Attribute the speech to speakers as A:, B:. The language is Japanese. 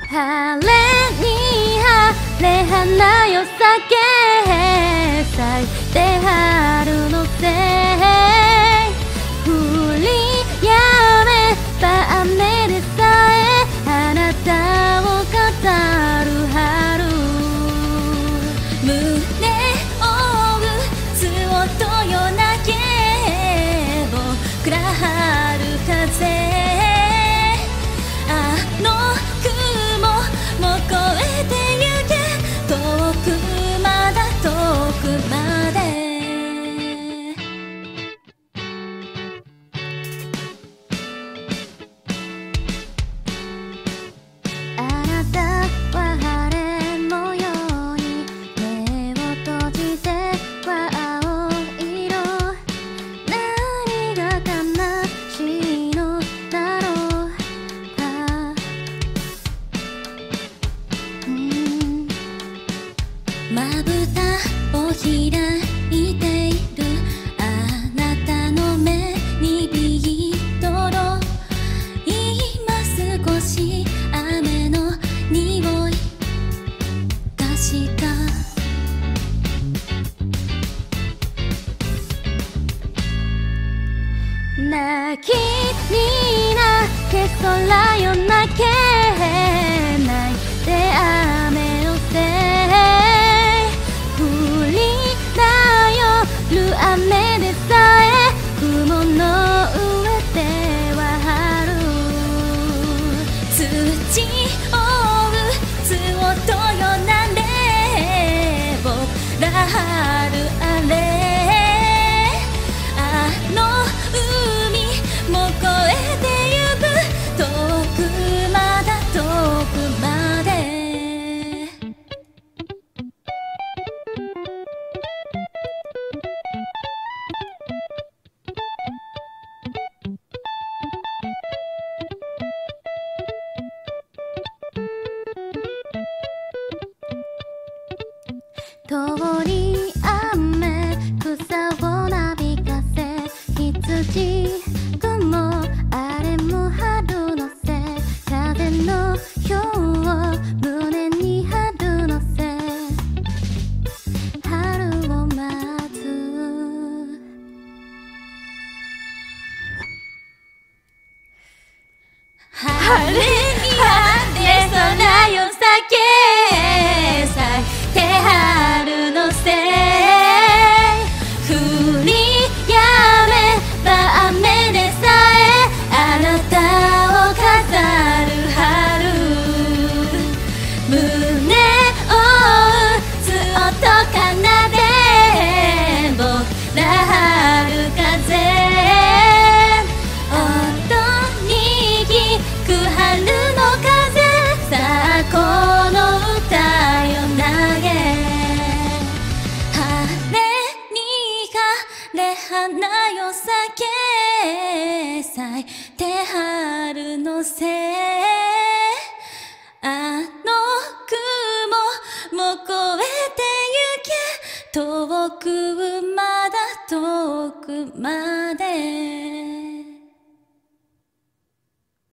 A: 晴れに晴れ花よ咲け咲いて春のせい降りやめた雨でさえあなたを語る春胸を打つ音よなけ僕ら春風まぶたを開いているあなたの目にビートロ今少し雨の匂いがした泣きに泣け空よ泣け泣いて雨をせ雨でさえ雲の上では春土を打つ音よなんで僕ら春あれあの海も越えてゆく遠くまだ遠くまで通り雨草をなびかせ羊雲あれも春のせ風のひょう胸に春のせ春を待つ晴れに晴れ空よ咲け咲いて春のせい降りやめた雨でさえあなたを飾る春胸を打つ音奏で僕ら春風音に聞く春の風さあこの歌よ投げ花よ咲け咲いて春のせいあの雲も越えてゆけ遠くまだ遠くまで